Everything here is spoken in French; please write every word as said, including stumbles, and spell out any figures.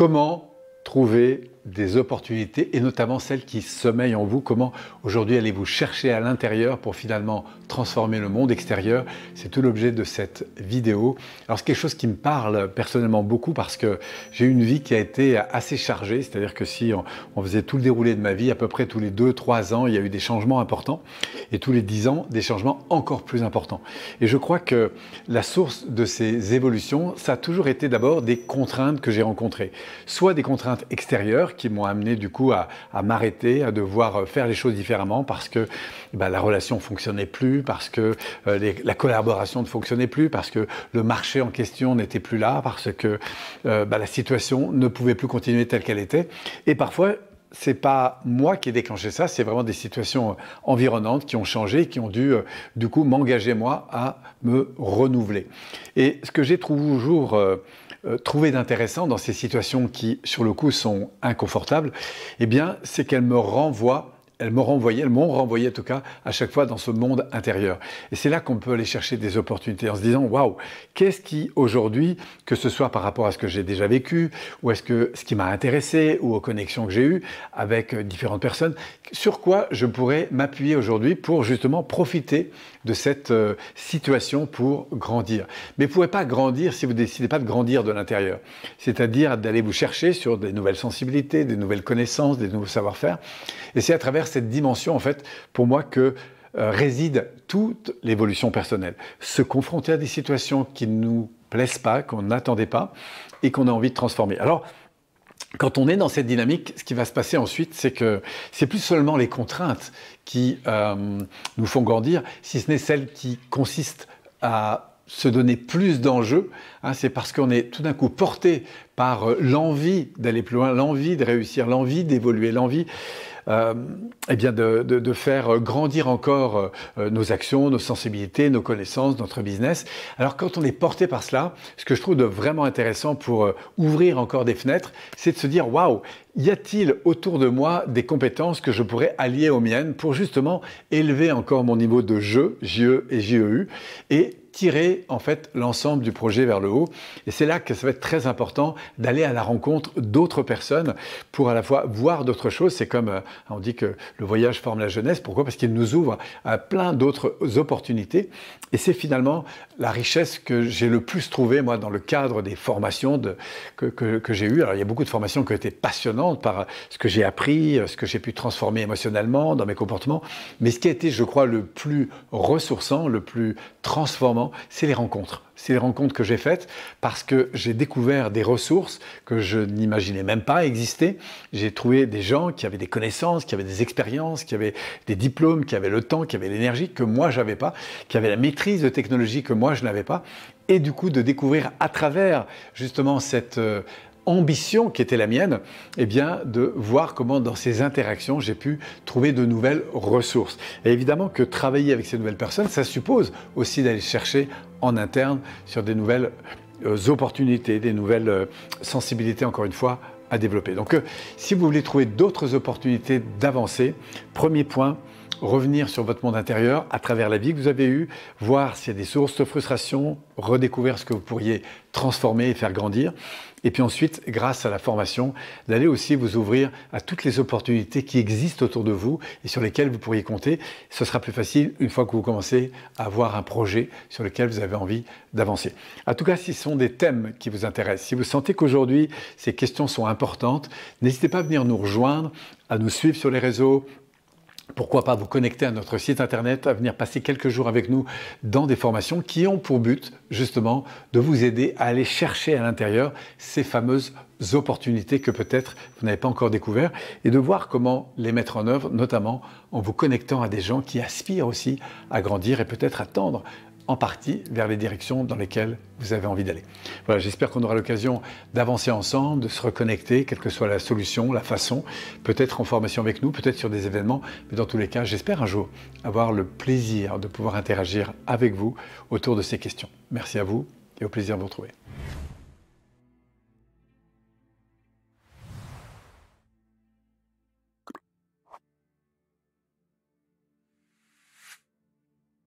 Comment trouver des opportunités et notamment celles qui sommeillent en vous? Comment aujourd'hui allez-vous chercher à l'intérieur pour finalement transformer le monde extérieur? C'est tout l'objet de cette vidéo. Alors c'est quelque chose qui me parle personnellement beaucoup parce que j'ai eu une vie qui a été assez chargée, c'est-à-dire que si on, on faisait tout le déroulé de ma vie, à peu près tous les deux trois ans, il y a eu des changements importants et tous les dix ans, des changements encore plus importants. Et je crois que la source de ces évolutions, ça a toujours été d'abord des contraintes que j'ai rencontrées, soit des contraintes extérieures qui m'ont amené du coup à, à m'arrêter, à devoir faire les choses différemment parce que bah, la relation ne fonctionnait plus, parce que euh, les, la collaboration ne fonctionnait plus, parce que le marché en question n'était plus là, parce que euh, bah, la situation ne pouvait plus continuer telle qu'elle était. Et parfois, c'est pas moi qui ai déclenché ça, c'est vraiment des situations environnantes qui ont changé, qui ont dû euh, du coup m'engager moi à me renouveler. Et ce que j'ai toujours euh, euh, trouvé d'intéressant dans ces situations qui, sur le coup, sont inconfortables, eh bien, c'est qu'elles me renvoient Elles m'ont renvoyé, elles m'ont renvoyé en tout cas à chaque fois dans ce monde intérieur. Et c'est là qu'on peut aller chercher des opportunités en se disant waouh, qu'est-ce qui aujourd'hui, que ce soit par rapport à ce que j'ai déjà vécu, ou est-ce que ce qui m'a intéressé, ou aux connexions que j'ai eues avec différentes personnes, sur quoi je pourrais m'appuyer aujourd'hui pour justement profiter de cette euh, situation pour grandir. Mais vous ne pouvez pas grandir si vous ne décidez pas de grandir de l'intérieur. C'est-à-dire d'aller vous chercher sur des nouvelles sensibilités, des nouvelles connaissances, des nouveaux savoir-faire. Et c'est à travers cette dimension, en fait, pour moi, que euh, réside toute l'évolution personnelle. Se confronter à des situations qui ne nous plaisent pas, qu'on n'attendait pas et qu'on a envie de transformer. Alors, quand on est dans cette dynamique, ce qui va se passer ensuite, c'est que c'est plus seulement les contraintes qui euh, nous font grandir, si ce n'est celles qui consistent à se donner plus d'enjeux, hein, c'est parce qu'on est tout d'un coup porté par euh, l'envie d'aller plus loin, l'envie de réussir, l'envie d'évoluer, l'envie Euh, eh bien de, de, de faire grandir encore euh, nos actions, nos sensibilités, nos connaissances, notre business. Alors quand on est porté par cela, ce que je trouve de vraiment intéressant pour euh, ouvrir encore des fenêtres, c'est de se dire waouh, y a-t-il autour de moi des compétences que je pourrais allier aux miennes pour justement élever encore mon niveau de jeu, J E et J E U, et tirer en fait l'ensemble du projet vers le haut. Et c'est là que ça va être très important d'aller à la rencontre d'autres personnes pour à la fois voir d'autres choses. C'est comme euh, on dit que le voyage forme la jeunesse. Pourquoi? Parce qu'il nous ouvre à plein d'autres opportunités. Et c'est finalement la richesse que j'ai le plus trouvée moi dans le cadre des formations de, que, que, que j'ai eues. Alors il y a beaucoup de formations qui ont été passionnantes par ce que j'ai appris, ce que j'ai pu transformer émotionnellement dans mes comportements. Mais ce qui a été, je crois, le plus ressourçant, le plus transformant, c'est les rencontres. C'est les rencontres que j'ai faites parce que j'ai découvert des ressources que je n'imaginais même pas exister. J'ai trouvé des gens qui avaient des connaissances, qui avaient des expériences, qui avaient des diplômes, qui avaient le temps, qui avaient l'énergie que moi j'avais pas, qui avaient la maîtrise de technologie que moi je n'avais pas. Et du coup de découvrir à travers justement cette euh, ambition qui était la mienne, eh bien de voir comment dans ces interactions j'ai pu trouver de nouvelles ressources. Et évidemment que travailler avec ces nouvelles personnes, ça suppose aussi d'aller chercher en interne sur des nouvelles euh, opportunités, des nouvelles euh, sensibilités encore une fois à développer. Donc euh, si vous voulez trouver d'autres opportunités d'avancer, premier point, revenir sur votre monde intérieur à travers la vie que vous avez eue, voir s'il y a des sources de frustration, redécouvrir ce que vous pourriez transformer et faire grandir. Et puis ensuite, grâce à la formation, d'aller aussi vous ouvrir à toutes les opportunités qui existent autour de vous et sur lesquelles vous pourriez compter. Ce sera plus facile une fois que vous commencez à avoir un projet sur lequel vous avez envie d'avancer. En tout cas, si ce sont des thèmes qui vous intéressent, si vous sentez qu'aujourd'hui, ces questions sont importantes, n'hésitez pas à venir nous rejoindre, à nous suivre sur les réseaux. Pourquoi pas vous connecter à notre site internet, à venir passer quelques jours avec nous dans des formations qui ont pour but justement de vous aider à aller chercher à l'intérieur ces fameuses opportunités que peut-être vous n'avez pas encore découvertes et de voir comment les mettre en œuvre, notamment en vous connectant à des gens qui aspirent aussi à grandir et peut-être à tendre en partie vers les directions dans lesquelles vous avez envie d'aller. Voilà, j'espère qu'on aura l'occasion d'avancer ensemble, de se reconnecter, quelle que soit la solution, la façon, peut-être en formation avec nous, peut-être sur des événements, mais dans tous les cas, j'espère un jour avoir le plaisir de pouvoir interagir avec vous autour de ces questions. Merci à vous et au plaisir de vous retrouver.